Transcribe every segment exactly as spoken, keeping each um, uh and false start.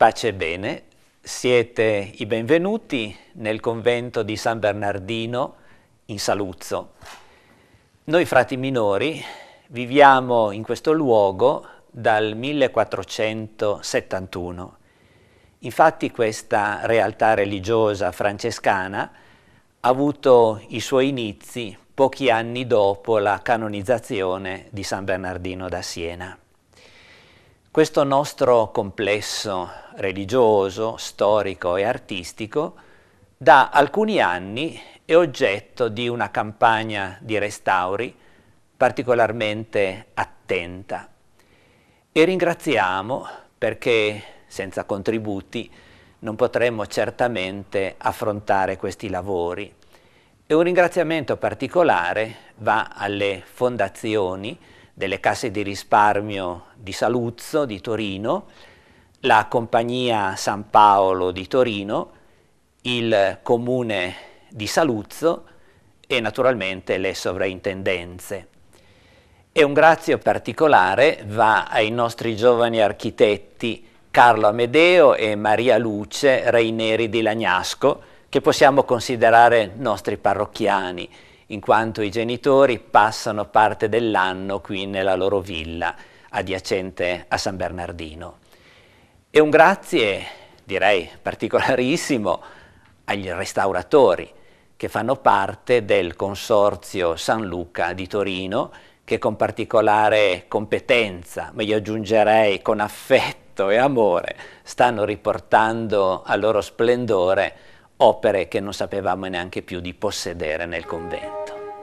Pace e bene, siete i benvenuti nel convento di San Bernardino in Saluzzo. Noi frati minori viviamo in questo luogo dal millequattrocentosettantuno. Infatti questa realtà religiosa francescana ha avuto i suoi inizi pochi anni dopo la canonizzazione di San Bernardino da Siena. Questo nostro complesso religioso, storico e artistico da alcuni anni è oggetto di una campagna di restauri particolarmente attenta e ringraziamo perché senza contributi non potremmo certamente affrontare questi lavori. E un ringraziamento particolare va alle fondazioni delle casse di risparmio di Saluzzo, di Torino, la Compagnia San Paolo di Torino, il Comune di Saluzzo e naturalmente le sovrintendenze. E un grazie particolare va ai nostri giovani architetti Carlo Amedeo e Maria Luce Reineri di Lagnasco, che possiamo considerare nostri parrocchiani, in quanto i genitori passano parte dell'anno qui nella loro villa adiacente a San Bernardino. E un grazie, direi particolarissimo, agli restauratori che fanno parte del Consorzio San Luca di Torino, che con particolare competenza, ma io aggiungerei con affetto e amore, stanno riportando al loro splendore opere che non sapevamo neanche più di possedere nel convento.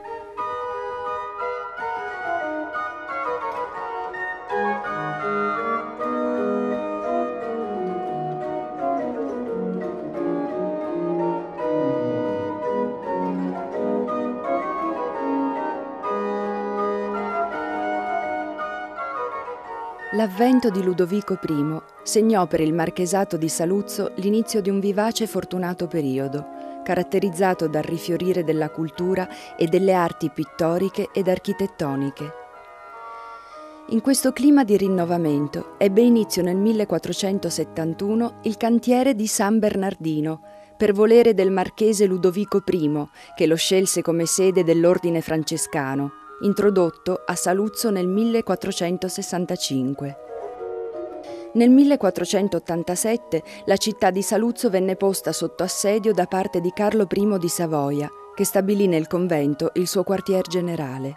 L'avvento di Ludovico primo segnò per il marchesato di Saluzzo l'inizio di un vivace e fortunato periodo, caratterizzato dal rifiorire della cultura e delle arti pittoriche ed architettoniche. In questo clima di rinnovamento ebbe inizio nel millequattrocentosettantuno il cantiere di San Bernardino, per volere del marchese Ludovico primo, che lo scelse come sede dell'ordine francescano, introdotto a Saluzzo nel millequattrocentosessantacinque. Nel millequattrocentottantasette la città di Saluzzo venne posta sotto assedio da parte di Carlo primo di Savoia, che stabilì nel convento il suo quartier generale.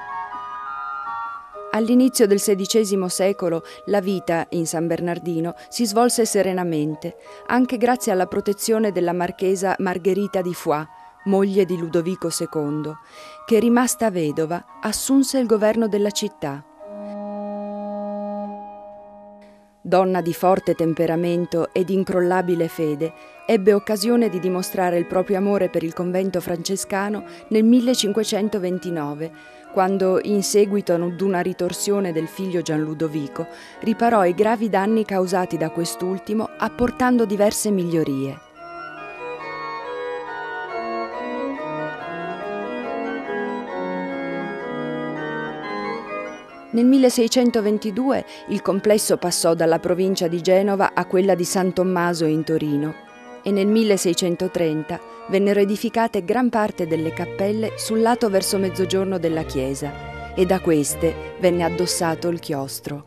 All'inizio del sedicesimo secolo la vita in San Bernardino si svolse serenamente, anche grazie alla protezione della marchesa Margherita di Foix, moglie di Ludovico secondo, che rimasta vedova assunse il governo della città. Donna di forte temperamento ed incrollabile fede, ebbe occasione di dimostrare il proprio amore per il convento francescano nel millecinquecentoventinove, quando, in seguito ad una ritorsione del figlio Gian Ludovico, riparò i gravi danni causati da quest'ultimo apportando diverse migliorie. Nel milleseicentoventidue il complesso passò dalla provincia di Genova a quella di San Tommaso in Torino e nel milleseicentotrenta vennero edificate gran parte delle cappelle sul lato verso mezzogiorno della chiesa e da queste venne addossato il chiostro.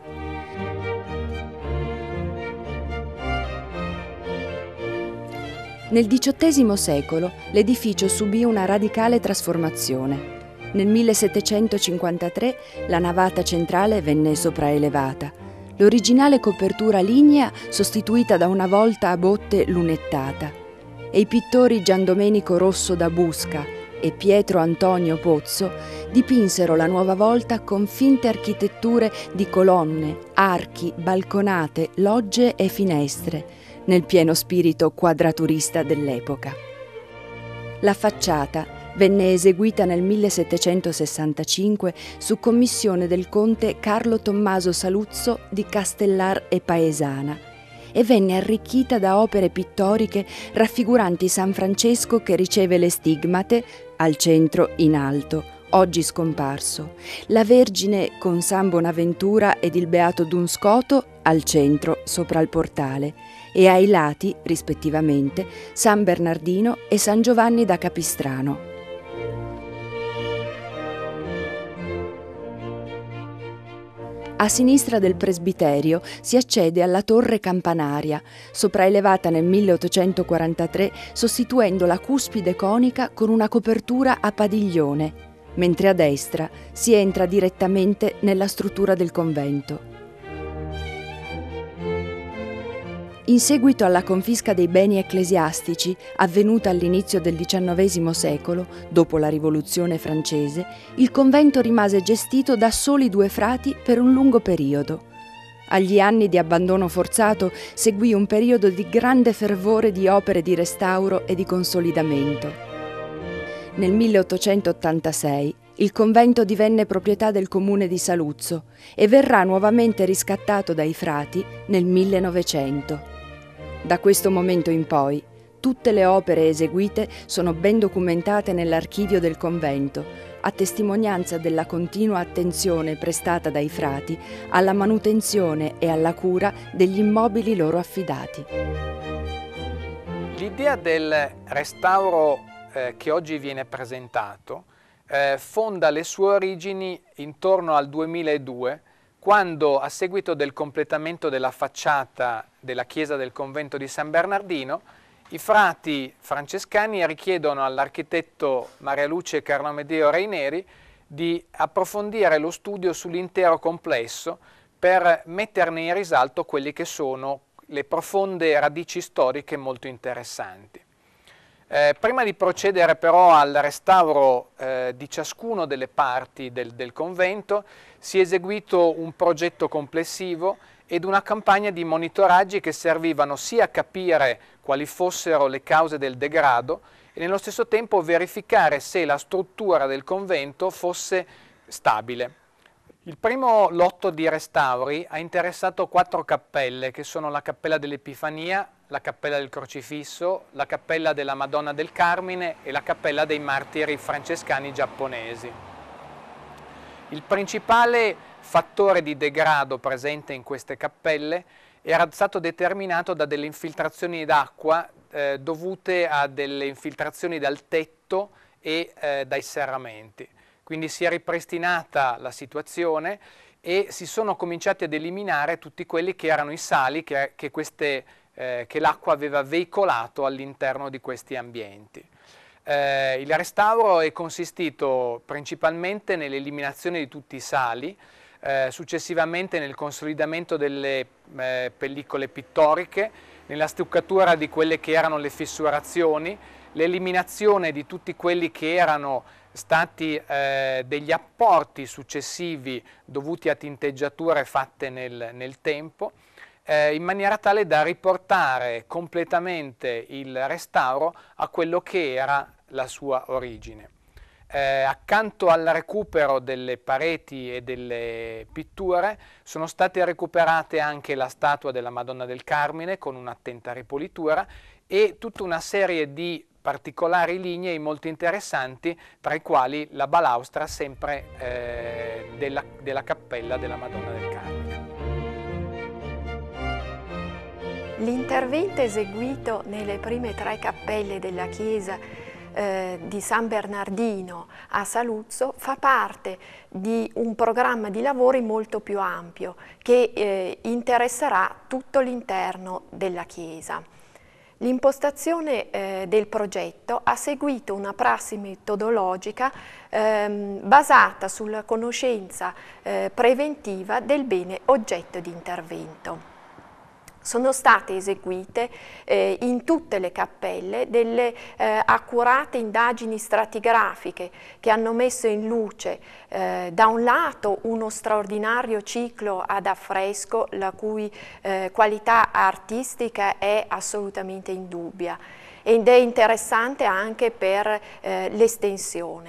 Nel diciottesimo secolo l'edificio subì una radicale trasformazione. Nel millesettecentocinquantatré la navata centrale venne sopraelevata, l'originale copertura lignea sostituita da una volta a botte lunettata e i pittori Gian Domenico Rosso da Busca e Pietro Antonio Pozzo dipinsero la nuova volta con finte architetture di colonne, archi, balconate, logge e finestre, nel pieno spirito quadraturista dell'epoca. La facciata venne eseguita nel millesettecentosessantacinque su commissione del conte Carlo Tommaso Saluzzo di Castellar e Paesana e venne arricchita da opere pittoriche raffiguranti San Francesco che riceve le stigmate, al centro in alto, oggi scomparso, la Vergine con San Bonaventura ed il Beato Dunscoto al centro, sopra il portale, e ai lati, rispettivamente, San Bernardino e San Giovanni da Capistrano. A sinistra del presbiterio si accede alla torre campanaria, sopraelevata nel milleottocentoquarantatré, sostituendo la cuspide conica con una copertura a padiglione, mentre a destra si entra direttamente nella struttura del convento. In seguito alla confisca dei beni ecclesiastici, avvenuta all'inizio del diciannovesimo secolo, dopo la Rivoluzione francese, il convento rimase gestito da soli due frati per un lungo periodo. Agli anni di abbandono forzato seguì un periodo di grande fervore di opere di restauro e di consolidamento. Nel milleottocentottantasei il convento divenne proprietà del comune di Saluzzo e verrà nuovamente riscattato dai frati nel millenovecento. Da questo momento in poi, tutte le opere eseguite sono ben documentate nell'archivio del convento, a testimonianza della continua attenzione prestata dai frati alla manutenzione e alla cura degli immobili loro affidati. L'idea del restauro eh, che oggi viene presentato eh, fonda le sue origini intorno al duemiladue, quando, a seguito del completamento della facciata della chiesa del convento di San Bernardino, i frati francescani richiedono all'architetto Maria Luce Carlo Amedeo Reineri di approfondire lo studio sull'intero complesso per metterne in risalto quelle che sono le profonde radici storiche molto interessanti. Eh, prima di procedere però al restauro eh, di ciascuno delle parti del, del convento, si è eseguito un progetto complessivo ed una campagna di monitoraggi che servivano sia a capire quali fossero le cause del degrado e nello stesso tempo verificare se la struttura del convento fosse stabile. Il primo lotto di restauri ha interessato quattro cappelle, che sono la Cappella dell'Epifania, la Cappella del Crocifisso, la Cappella della Madonna del Carmine e la Cappella dei Martiri francescani giapponesi. Il principale fattore di degrado presente in queste cappelle era stato determinato da delle infiltrazioni d'acqua eh, dovute a delle infiltrazioni dal tetto e eh, dai serramenti. Quindi si è ripristinata la situazione e si sono cominciati ad eliminare tutti quelli che erano i sali che, che, eh, che l'acqua aveva veicolato all'interno di questi ambienti. Eh, il restauro è consistito principalmente nell'eliminazione di tutti i sali, eh, successivamente nel consolidamento delle eh, pellicole pittoriche, nella stuccatura di quelle che erano le fissurazioni, l'eliminazione di tutti quelli che erano stati eh, degli apporti successivi dovuti a tinteggiature fatte nel, nel tempo, eh, in maniera tale da riportare completamente il restauro a quello che era la sua origine. Eh, accanto al recupero delle pareti e delle pitture sono state recuperate anche la statua della Madonna del Carmine con un'attenta ripulitura e tutta una serie di particolari linee molto interessanti, tra i quali la balaustra sempre eh, della, della cappella della Madonna del Carmine. L'intervento eseguito nelle prime tre cappelle della chiesa eh, di San Bernardino a Saluzzo fa parte di un programma di lavori molto più ampio che eh, interesserà tutto l'interno della chiesa. L'impostazione eh, del progetto ha seguito una prassi metodologica ehm, basata sulla conoscenza eh, preventiva del bene oggetto di intervento. Sono state eseguite eh, in tutte le cappelle delle eh, accurate indagini stratigrafiche che hanno messo in luce eh, da un lato uno straordinario ciclo ad affresco la cui eh, qualità artistica è assolutamente indubbia ed è interessante anche per eh, l'estensione.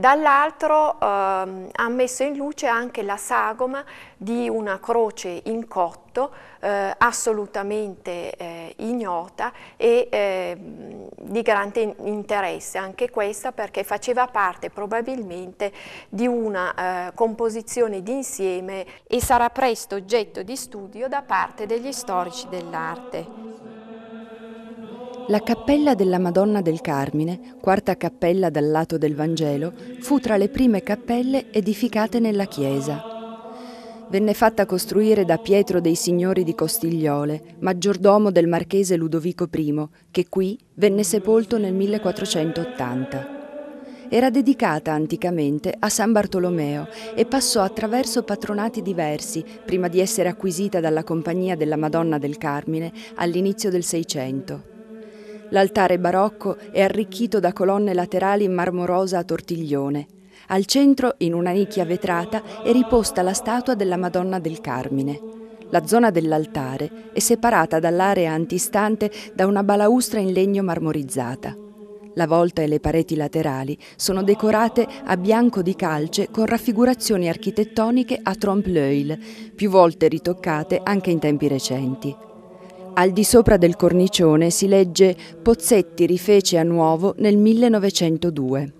Dall'altro ehm, ha messo in luce anche la sagoma di una croce in cotto eh, assolutamente eh, ignota e eh, di grande interesse, anche questa perché faceva parte probabilmente di una eh, composizione d'insieme e sarà presto oggetto di studio da parte degli storici dell'arte. La cappella della Madonna del Carmine, quarta cappella dal lato del Vangelo, fu tra le prime cappelle edificate nella chiesa. Venne fatta costruire da Pietro dei Signori di Costigliole, maggiordomo del marchese Ludovico primo, che qui venne sepolto nel millequattrocentottanta. Era dedicata anticamente a San Bartolomeo e passò attraverso patronati diversi prima di essere acquisita dalla Compagnia della Madonna del Carmine all'inizio del Seicento. L'altare barocco è arricchito da colonne laterali in marmo rosa a tortiglione. Al centro, in una nicchia vetrata, è riposta la statua della Madonna del Carmine. La zona dell'altare è separata dall'area antistante da una balaustra in legno marmorizzata. La volta e le pareti laterali sono decorate a bianco di calce con raffigurazioni architettoniche a trompe-l'œil, più volte ritoccate anche in tempi recenti. Al di sopra del cornicione si legge «Pozzetti rifece a nuovo nel millenovecentodue».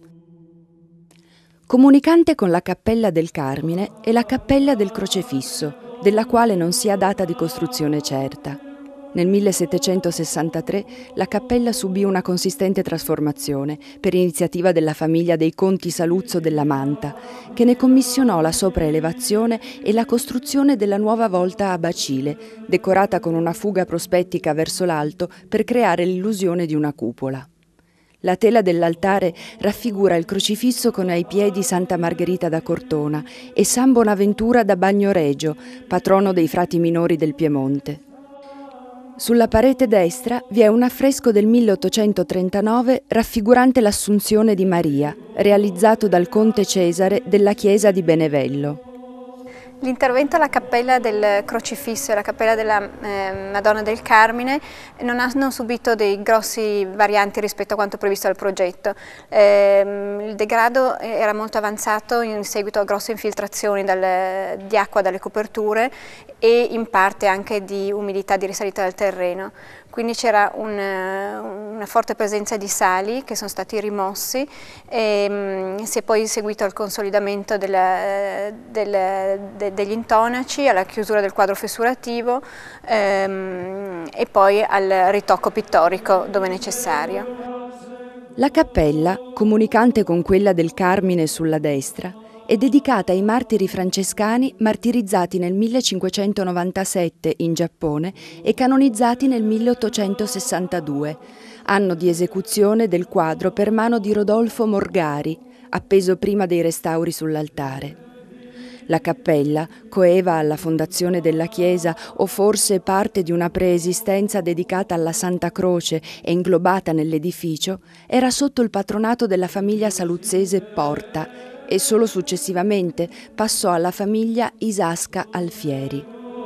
Comunicante con la Cappella del Carmine è la Cappella del Crocefisso, della quale non si ha data di costruzione certa. Nel millesettecentosessantatré la cappella subì una consistente trasformazione per iniziativa della famiglia dei conti Saluzzo della Manta, che ne commissionò la sopraelevazione e la costruzione della nuova volta a bacile, decorata con una fuga prospettica verso l'alto per creare l'illusione di una cupola. La tela dell'altare raffigura il crocifisso con ai piedi Santa Margherita da Cortona e San Bonaventura da Bagnoregio, patrono dei frati minori del Piemonte. Sulla parete destra vi è un affresco del milleottocentotrentanove raffigurante l'Assunzione di Maria, realizzato dal conte Cesare della chiesa di Benevello. L'intervento alla Cappella del Crocifisso e alla Cappella della eh, Madonna del Carmine non hanno subito dei grossi varianti rispetto a quanto previsto dal progetto. Eh, il degrado era molto avanzato in seguito a grosse infiltrazioni dal, di acqua dalle coperture e in parte anche di umidità di risalita del terreno. Quindi c'era un, una forte presenza di sali che sono stati rimossi e um, si è poi seguito al consolidamento della, del, de, degli intonaci, alla chiusura del quadro fessurativo um, e poi al ritocco pittorico dove necessario. La cappella, comunicante con quella del Carmine sulla destra, è dedicata ai martiri francescani martirizzati nel millecinquecentonovantasette in Giappone e canonizzati nel milleottocentosessantadue, anno di esecuzione del quadro per mano di Rodolfo Morgari, appeso prima dei restauri sull'altare. La cappella, coeva alla fondazione della chiesa o forse parte di una preesistenza dedicata alla Santa Croce e inglobata nell'edificio, era sotto il patronato della famiglia saluzzese Porta e solo successivamente passò alla famiglia Isasca Alfieri.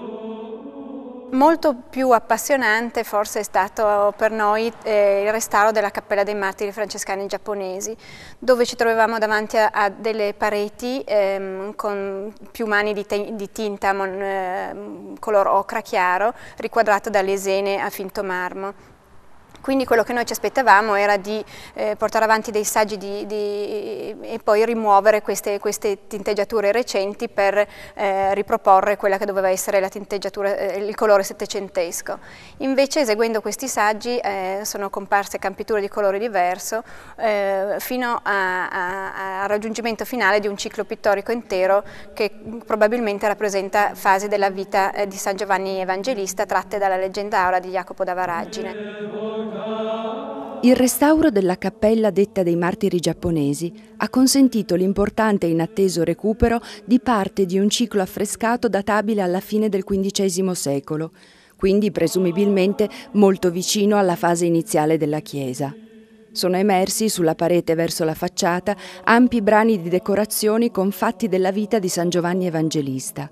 Molto più appassionante forse è stato per noi eh, il restauro della Cappella dei Martiri Francescani Giapponesi, dove ci trovavamo davanti a, a delle pareti ehm, con più mani di, di tinta mon, eh, color ocra chiaro, riquadrato da lesene a finto marmo. Quindi quello che noi ci aspettavamo era di eh, portare avanti dei saggi di, di, e poi rimuovere queste, queste tinteggiature recenti per eh, riproporre quella che doveva essere la tinteggiatura, eh, il colore settecentesco. Invece, eseguendo questi saggi eh, sono comparse campiture di colore diverso eh, fino al raggiungimento finale di un ciclo pittorico intero che probabilmente rappresenta fasi della vita eh, di San Giovanni Evangelista tratte dalla leggenda aura di Jacopo da Varagine. Il restauro della cappella detta dei martiri giapponesi ha consentito l'importante e inatteso recupero di parte di un ciclo affrescato databile alla fine del quindicesimo secolo, quindi presumibilmente molto vicino alla fase iniziale della chiesa. Sono emersi sulla parete verso la facciata ampi brani di decorazioni con fatti della vita di San Giovanni Evangelista.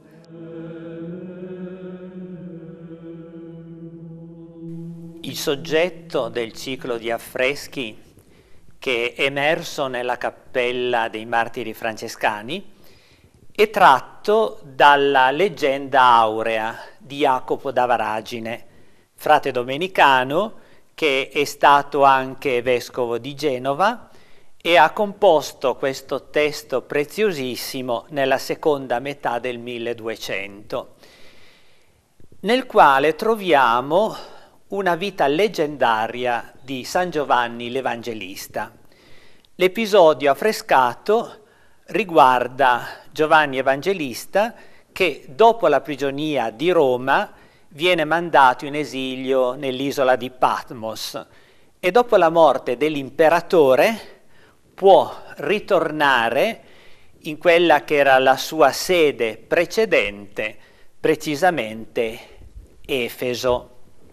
Il soggetto del ciclo di affreschi che è emerso nella Cappella dei Martiri Francescani è tratto dalla leggenda aurea di Jacopo da Varagine, frate domenicano che è stato anche vescovo di Genova e ha composto questo testo preziosissimo nella seconda metà del milleduecento, nel quale troviamo una vita leggendaria di San Giovanni l'Evangelista. L'episodio affrescato riguarda Giovanni Evangelista che dopo la prigionia di Roma viene mandato in esilio nell'isola di Patmos e dopo la morte dell'imperatore può ritornare in quella che era la sua sede precedente, precisamente Efeso.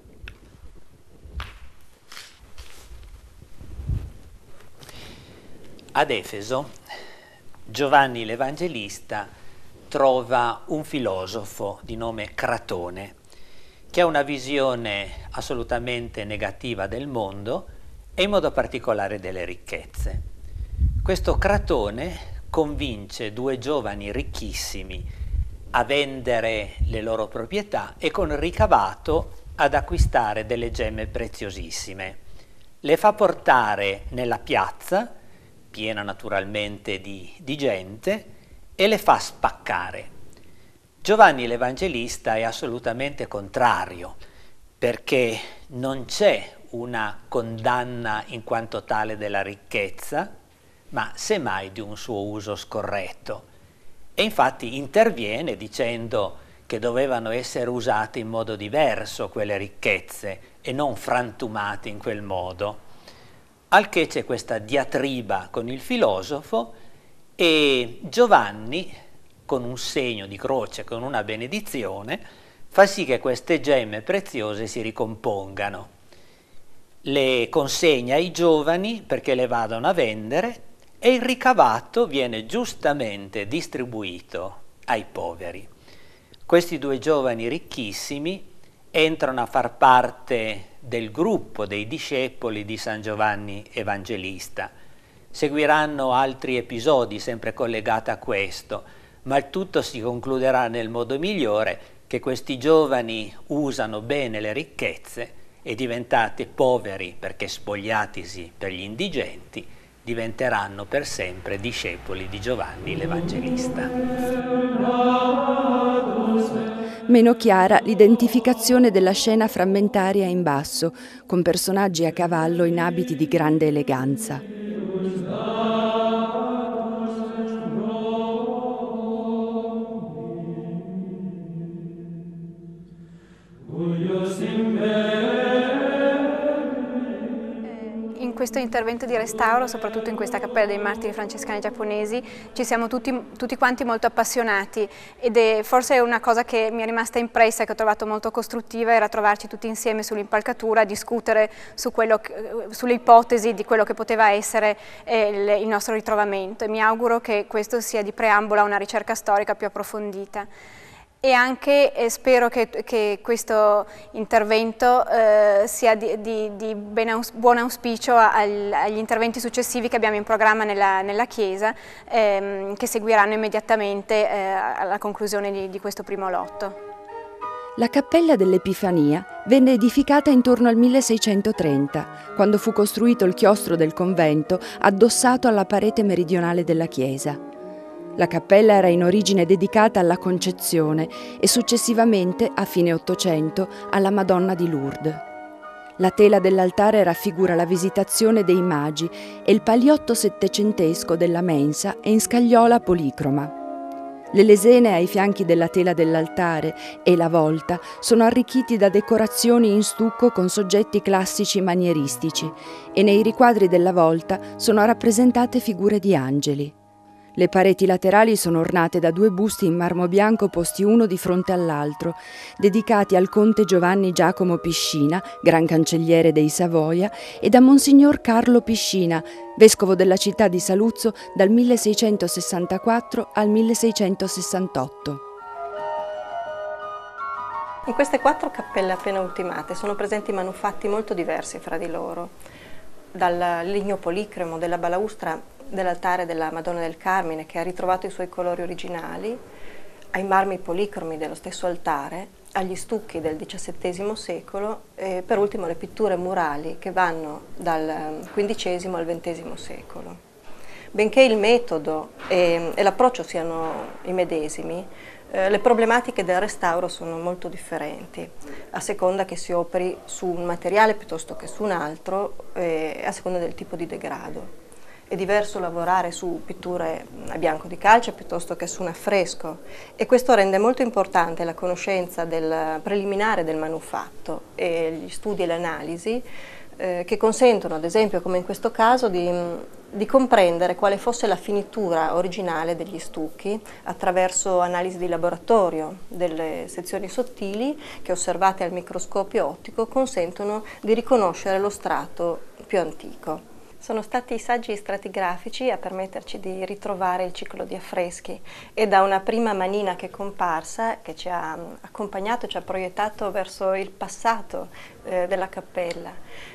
Ad Efeso Giovanni l'Evangelista trova un filosofo di nome Cratone, che ha una visione assolutamente negativa del mondo e in modo particolare delle ricchezze. Questo Cratone convince due giovani ricchissimi a vendere le loro proprietà e con il ricavato ad acquistare delle gemme preziosissime. Le fa portare nella piazza, piena naturalmente di, di gente, e le fa spaccare. Giovanni l'Evangelista è assolutamente contrario, perché non c'è una condanna in quanto tale della ricchezza, ma semmai di un suo uso scorretto. E infatti interviene dicendo che dovevano essere usate in modo diverso quelle ricchezze e non frantumate in quel modo. Al che c'è questa diatriba con il filosofo e Giovanni, con un segno di croce, con una benedizione, fa sì che queste gemme preziose si ricompongano. Le consegna ai giovani perché le vadano a vendere e il ricavato viene giustamente distribuito ai poveri. Questi due giovani ricchissimi entrano a far parte del gruppo dei discepoli di San Giovanni Evangelista. Seguiranno altri episodi sempre collegati a questo, ma il tutto si concluderà nel modo migliore, che questi giovani usano bene le ricchezze e diventate poveri perché spogliatisi per gli indigenti, diventeranno per sempre discepoli di Giovanni l'Evangelista. Meno chiara l'identificazione della scena frammentaria in basso, con personaggi a cavallo in abiti di grande eleganza. In questo intervento di restauro, soprattutto in questa Cappella dei Martiri Francescani Giapponesi, ci siamo tutti, tutti quanti molto appassionati ed è forse una cosa che mi è rimasta impressa e che ho trovato molto costruttiva era trovarci tutti insieme sull'impalcatura a discutere su quello che, sulle ipotesi di quello che poteva essere eh, il, il nostro ritrovamento e mi auguro che questo sia di preambolo a una ricerca storica più approfondita. E anche eh, spero che, che questo intervento eh, sia di, di, di ben aus buon auspicio al, agli interventi successivi che abbiamo in programma nella, nella Chiesa, ehm, che seguiranno immediatamente eh, alla conclusione di, di questo primo lotto. La Cappella dell'Epifania venne edificata intorno al milleseicentotrenta, quando fu costruito il chiostro del convento addossato alla parete meridionale della chiesa. La cappella era in origine dedicata alla Concezione e successivamente, a fine Ottocento, alla Madonna di Lourdes. La tela dell'altare raffigura la Visitazione dei Magi e il paliotto settecentesco della mensa è in scagliola policroma. Le lesene ai fianchi della tela dell'altare e la volta sono arricchiti da decorazioni in stucco con soggetti classici manieristici e nei riquadri della volta sono rappresentate figure di angeli. Le pareti laterali sono ornate da due busti in marmo bianco posti uno di fronte all'altro, dedicati al conte Giovanni Giacomo Piscina, gran cancelliere dei Savoia, e da Monsignor Carlo Piscina, vescovo della città di Saluzzo dal milleseicentosessantaquattro al milleseicentosessantotto. In queste quattro cappelle appena ultimate sono presenti manufatti molto diversi fra di loro. dal legno policromo della balaustra dell'altare della Madonna del Carmine, che ha ritrovato i suoi colori originali, ai marmi policromi dello stesso altare, agli stucchi del diciassettesimo secolo e per ultimo le pitture murali che vanno dal quindicesimo al ventesimo secolo. Benché il metodo e, e l'approccio siano i medesimi, eh, le problematiche del restauro sono molto differenti, a seconda che si operi su un materiale piuttosto che su un altro, e a seconda del tipo di degrado. È diverso lavorare su pitture a bianco di calce piuttosto che su un affresco, e questo rende molto importante la conoscenza del preliminare del manufatto e gli studi e le analisi eh, che consentono, ad esempio, come in questo caso, di, di comprendere quale fosse la finitura originale degli stucchi attraverso analisi di laboratorio. Delle sezioni sottili che, osservate al microscopio ottico, consentono di riconoscere lo strato più antico. Sono stati i saggi stratigrafici a permetterci di ritrovare il ciclo di affreschi, e da una prima manina che è comparsa, che ci ha accompagnato, ci ha proiettato verso il passato eh, della cappella,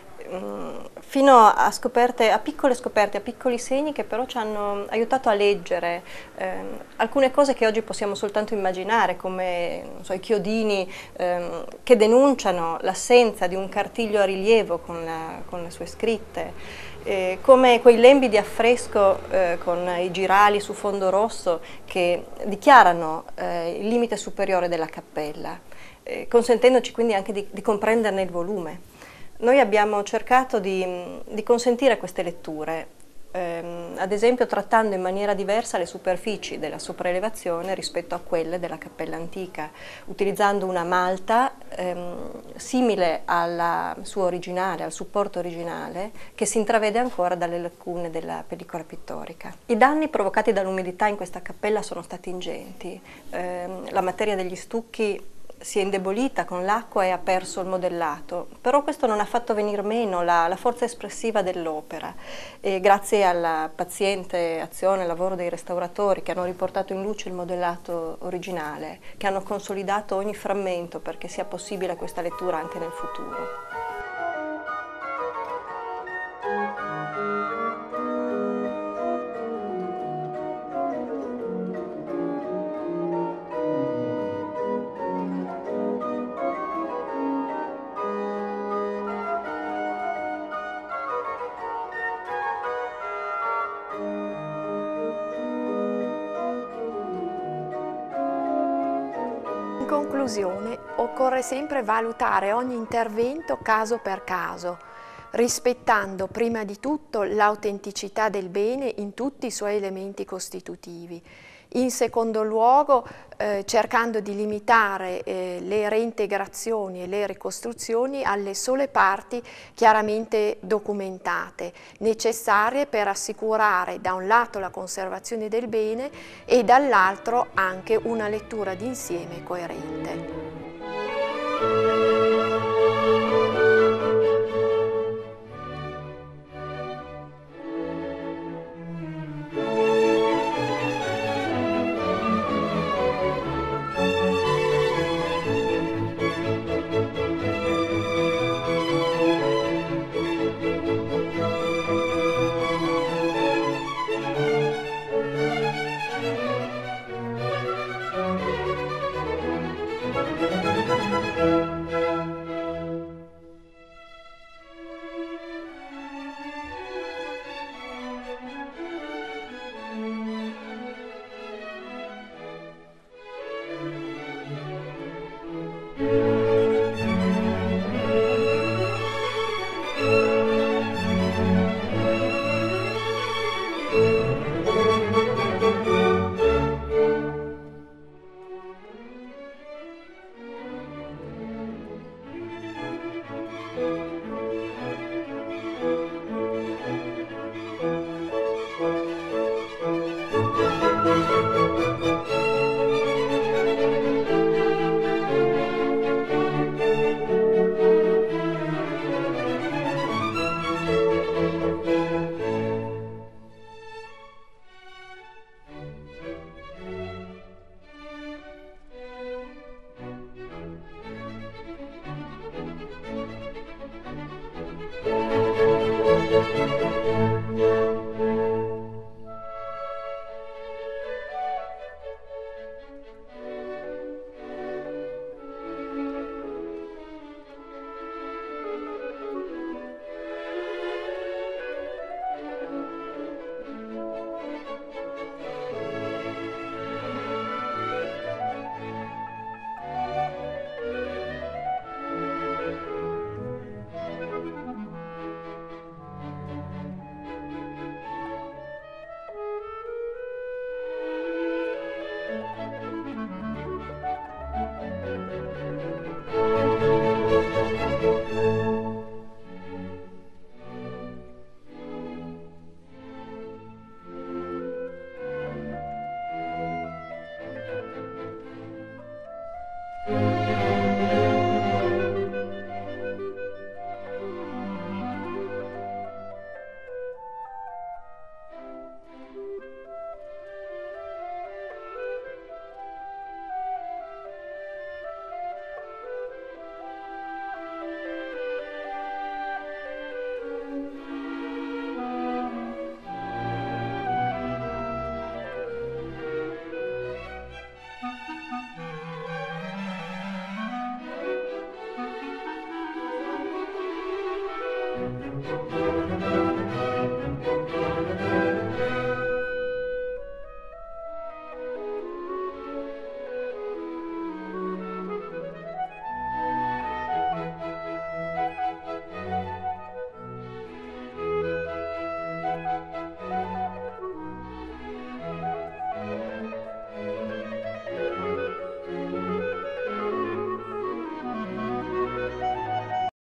fino a scoperte, a piccole scoperte, a piccoli segni che però ci hanno aiutato a leggere eh, alcune cose che oggi possiamo soltanto immaginare, come non so, i chiodini eh, che denunciano l'assenza di un cartiglio a rilievo con, la, con le sue scritte, eh, come quei lembi di affresco eh, con i girali su fondo rosso che dichiarano eh, il limite superiore della cappella, eh, consentendoci quindi anche di, di comprenderne il volume. Noi abbiamo cercato di, di consentire queste letture, ehm, ad esempio trattando in maniera diversa le superfici della sopraelevazione rispetto a quelle della cappella antica, utilizzando una malta ehm, simile al suo originale, al supporto originale, che si intravede ancora dalle lacune della pellicola pittorica. I danni provocati dall'umidità in questa cappella sono stati ingenti. Ehm, la materia degli stucchi si è indebolita con l'acqua e ha perso il modellato, però questo non ha fatto venir meno la, la forza espressiva dell'opera, e grazie alla paziente azione e lavoro dei restauratori che hanno riportato in luce il modellato originale, che hanno consolidato ogni frammento perché sia possibile questa lettura anche nel futuro. In conclusione, occorre sempre valutare ogni intervento caso per caso, rispettando prima di tutto l'autenticità del bene in tutti i suoi elementi costitutivi. In secondo luogo, eh, cercando di limitare eh, le reintegrazioni e le ricostruzioni alle sole parti chiaramente documentate, necessarie per assicurare da un lato la conservazione del bene e dall'altro anche una lettura d'insieme coerente. Grazie.